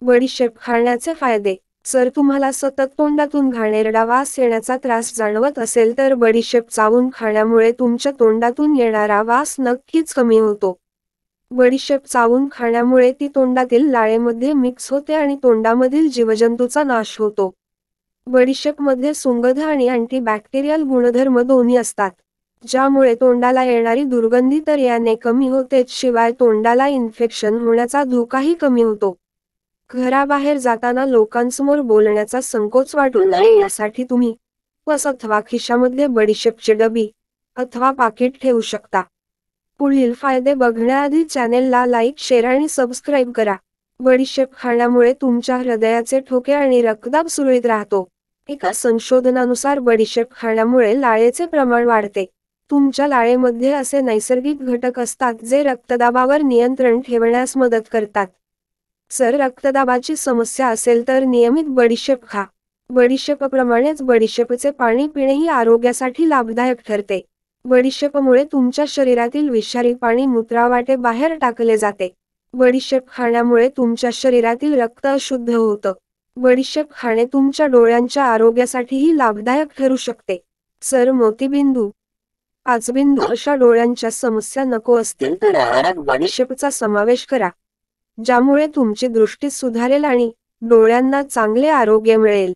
बडीशेप खाण्याचे फायदे. जर तुम्हाला सतत तोंडातून घाणेरडा वास येण्याचा त्रास जाणवत असेल तर बडीशेप चावून खाण्यामुळे तुमच्या तोंडातून येणारा वास नक्कीच कमी होतो. बडीशेप चावून खाण्यामुळे ती तोंडातील लाळेमध्ये मिक्स होते आणि तोंडामधील जीवजंतूचा नाश होतो. बडीशेपमध्ये सुगंध आणि अँटीबॅक्टेरियल गुणधर्म दोन्ही असतात, ज्यामुळे तोंडाला येणारी दुर्गंधी तर याने कमी होतेच, शिवाय तोंडाला इन्फेक्शन होण्याचा धोकाही कमी होतो. घराबाहेर जाताना लोकांसमोर बोलण्याचा संकोच वाटू नये यासाठी तुम्ही पर्स अथवा खिशामध्ये बडीशेपची डबी अथवा पाकिट ठेवू शकता. पुढील फायदे बघण्याआधी चॅनेलला लाईक, शेअर आणि सबस्क्राईब करा. बडीशेप खाण्यामुळे तुमच्या हृदयाचे ठोके आणि रक्तदाब सुरळीत राहतो. एका संशोधनानुसार बडीशेप खाण्यामुळे लाळेचे प्रमाण वाढते. तुमच्या लाळेमध्ये असे नैसर्गिक घटक असतात जे रक्तदाबावर नियंत्रण ठेवण्यास मदत करतात. जर रक्तदाबाची समस्या असेल तर नियमित बडीशेप खा. बडीशेपप्रमाणेच बडीशेपचे पाणी पिणेही आरोग्यासाठी लाभदायक ठरते. बडीशेपमुळे तुमच्या शरीरातील विषारी पाणी मूत्रावाटे बाहेर टाकले जाते. बडीशेप खाण्यामुळे तुमच्या शरीरातील रक्त अशुद्ध होतं. बडीशेप खाणे तुमच्या डोळ्यांच्या आरोग्यासाठीही लाभदायक ठरू शकते. जर मोतीबिंदू, आजबिंदू अशा डोळ्यांच्या समस्या नको असतील तर आहारात बडीशेपचा समावेश करा, ज्यामुळे तुमची दृष्टी सुधारेल आणि डोळ्यांना चांगले आरोग्य मिळेल.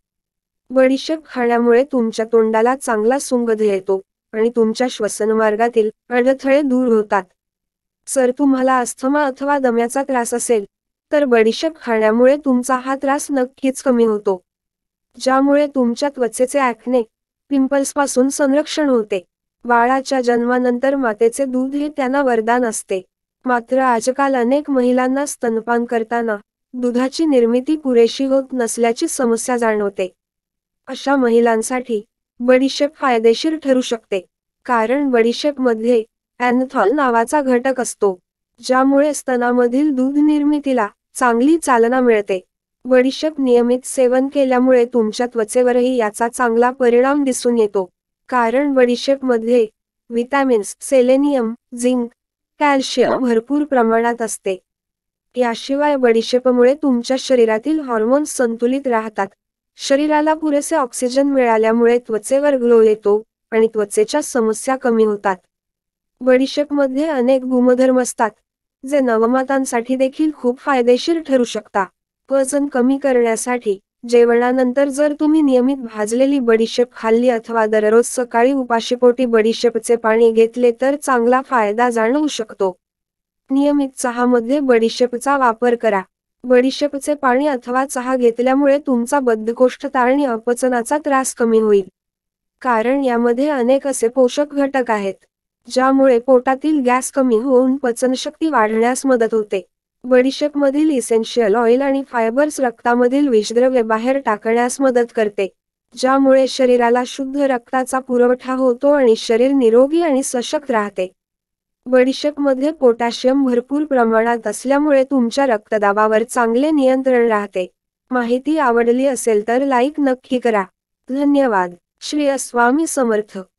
बडीशेप खाण्यामुळे तुमच्या तोंडाला चांगला सुगंध येतो आणि तुमच्या श्वसनमार्गातील अडथळे दूर होतात. जर तुम्हाला अस्थमा अथवा दम्याचा त्रास असेल तर बडीशेप खाण्यामुळे तुमचा हा त्रास नक्कीच कमी होतो, ज्यामुळे तुमच्या त्वचेचे ॲक्ने, पिंपल्सपासून संरक्षण होते. बाळाच्या जन्मानंतर मातेचे दूध हे त्यांना वरदान असते. मात्र आजकाल अनेक महिलांना स्तनपान करताना दुधाची निर्मिती पुरेशी होत नसल्याची समस्या जाणवते. अशा महिलांसाठी बडीशेप फायदेशीर ठरू शकते, कारण बडीशेपमध्ये एनथॉल नावाचा घटक असतो, ज्यामुळे स्तनामधील दूध निर्मितीला चांगली चालना मिळते. बडीशेप नियमित सेवन केल्यामुळे तुमच्या त्वचेवरही याचा चांगला परिणाम दिसून येतो, कारण बडीशेपमध्ये विटॅमिन्स, सेलेनियम, झिंक, कॅल्शियम भरपूर प्रमाणात असते. याशिवाय बडीशेपमुळे तुमच्या शरीरातील हार्मोन्स संतुलित राहतात. शरीराला पुरेसे ऑक्सिजन मिळाल्यामुळे त्वचेवर ग्लो येतो आणि त्वचेच्या समस्या कमी होतात. बडीशेपमध्ये अनेक गुणधर्म असतात, जे नवमातांसाठी देखील खूप फायदेशीर ठरू शकतात. वजन कमी करण्यासाठी जेवणानंतर जर तुम्ही नियमित भाजलेली बडीशेप खाल्ली अथवा दररोज सकाळी उपाशीपोटी बडीशेपचे पाणी घेतले तर चांगला फायदा जाणवू शकतो. नियमित चहामध्ये बडीशेपचा वापर करा. बडीशेपचे पाणी अथवा चहा घेतल्यामुळे तुमचा बद्धकोष्ठता आणि अपचनाचा त्रास कमी होईल, कारण यामध्ये अनेक असे पोषक घटक आहेत, ज्यामुळे पोटातील गॅस कमी होऊन पचनशक्ती वाढण्यास मदत होते. बडीशेपमधील इसेन्शियल ऑइल आणि फायबर्स रक्तामधील विषद्रव्ये बाहेर टाकण्यास मदत करते, ज्यामुळे शरीराला शुद्ध रक्ताचा पुरवठा होतो आणि शरीर निरोगी आणि सशक्त राहते. बडीशेपमध्ये पोटॅशियम भरपूर प्रमाणात असल्यामुळे तुमच्या रक्तदाबावर चांगले नियंत्रण राहते. माहिती आवडली असेल तर लाईक नक्की करा. धन्यवाद. श्री स्वामी समर्थ.